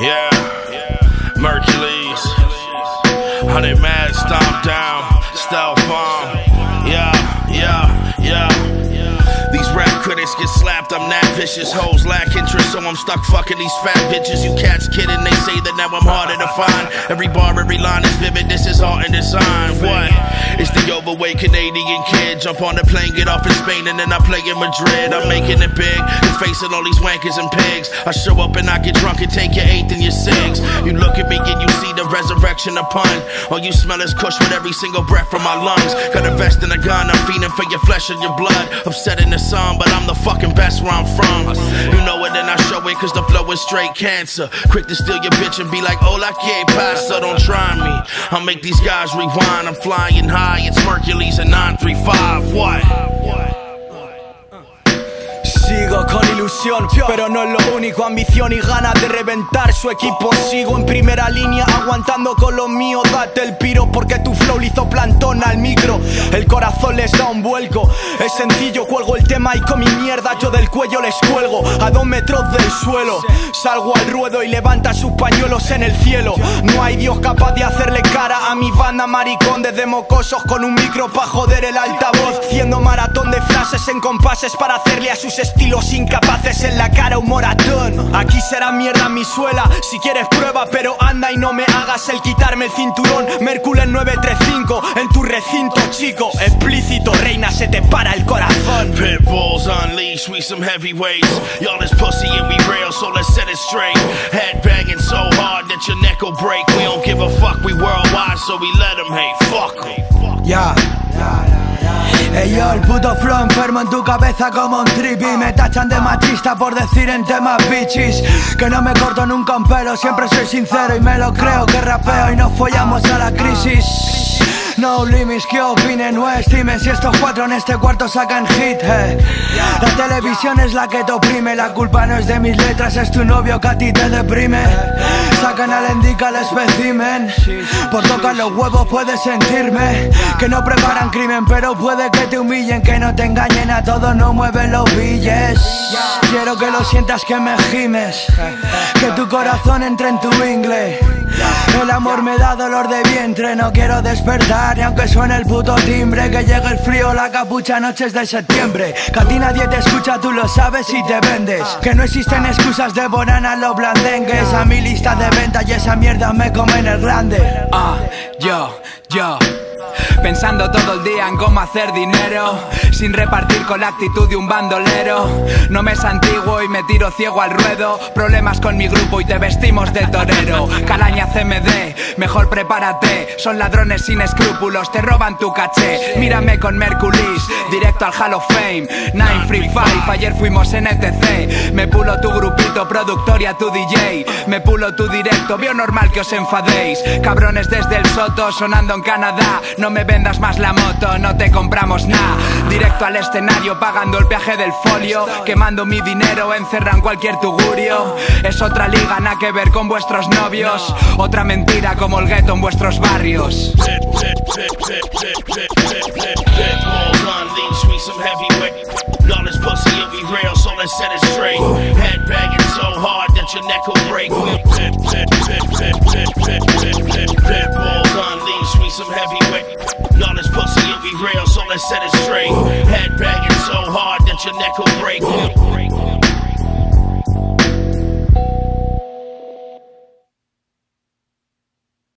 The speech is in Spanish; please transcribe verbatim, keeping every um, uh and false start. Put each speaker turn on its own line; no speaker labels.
Yeah, Mercules, Honey Mad, Stomp Down, Stealth Bomb. Yeah, yeah, yeah. These rap critics get slapped, I'm that vicious. Hoes lack interest, so I'm stuck fucking these fat bitches. You cats kidding, they say that now I'm harder to find. Every bar, every line is vivid, this is art and design. What? It's the overweight Canadian kid. Jump on the plane, get off in Spain, and then I play in Madrid. I'm making it big, and facing all these wankers and pigs. I show up and I get drunk and take your eighth and your six. You look at me and you see the resurrection of pun. All you smell is kush with every single breath from my lungs. Got a vest and a gun, I'm feeding for your flesh and your blood. Upset in the sun, but I'm the fucking best where I'm from. You know it and I show it cause the flow is straight cancer. Quick to steal your bitch and be like, hola que pasa, don't try me. I'll make these guys rewind, I'm flying high. It's Mercules and nine three five, what?
Sigo con ilusión, pero no es lo único. Ambición y ganas de reventar su equipo. Sigo en primera línea, aguantando con lo mío. Date el piro porque tu flow le hizo plantón al micro. El corazón les da un vuelco. Es sencillo, cuelgo el tema y con mi mierda yo del cuello les cuelgo. A dos metros del suelo salgo al ruedo y levanta sus pañuelos en el cielo. No hay Dios capaz de hacerle cara a mi banda maricón. Desde mocosos con un micro pa' joder el altavoz. Haciendo maratón de frases en compases para hacerle a sus estilos incapaces en la cara un moratón. Aquí será mierda mi suela, si quieres prueba, pero anda y no me hagas el quitarme el cinturón. Mercules nueve tres cinco en tu recinto, chico. Explícito, reina, se te para el corazón.
Pitbulls unleashed, we some heavyweights. Y'all is pussy and we real, so let's set it straight. Head banging so hard that your neck will break. We don't give a fuck, we worldwide, so we let them hate. Fuck em.
Ya, Ey yo, el puto flow enfermo en tu cabeza como un trippy. Me tachan de machista por decir en temas bitches que no me corto nunca un pelo, siempre soy sincero y me lo creo. Que rapeo y no follamos a la crisis. No limits, que opinen o estimen. Si estos cuatro en este cuarto sacan hit, eh. La televisión es la que te oprime. La culpa no es de mis letras, es tu novio que a ti te deprime. Sacan al indica el espécimen. Por tocar los huevos puedes sentirme. Que no preparan crimen, pero puede que te humillen. Que no te engañen, a todos no mueven los billes. Quiero que lo sientas, que me gimes. Que tu corazón entre en tu ingle. El amor me da dolor de vientre, no quiero despertar. Y aunque suene el puto timbre, que llegue el frío, la capucha, noches de septiembre. Que a ti nadie te escucha, tú lo sabes y te vendes. Que no existen excusas de bonana los blandengues. A mi lista de venta y esa mierda me come en el grande.
Ah, yo, yo pensando todo el día en cómo hacer dinero, sin repartir con la actitud de un bandolero. No me es antiguo y me tiro ciego al ruedo. Problemas con mi grupo y te vestimos de torero. Calaña C M D, mejor prepárate. Son ladrones sin escrúpulos, te roban tu caché. Mírame con Mercules, directo al Hall of Fame. Nine Free Five, ayer fuimos en E T C. Me pulo tu grupito, productor y a tu D J. Me pulo tu directo, veo normal que os enfadéis. Cabrones desde el Soto, sonando en Canadá. No me vendas más la moto, no te compramos nada. Directo al escenario, pagando el peaje del folio. Quemando mi dinero, encerran cualquier tugurio. Es otra liga, nada que ver con vuestros novios. Otra mentira como el gueto en vuestros barrios.
Y'all is pussy and we real, so let's set it straight. Head banging so hard that your neck will break. Pitbulls unleashed, we some heavyweight. Y'all is pussy and we real, so let's set it straight. Head banging so hard that your neck will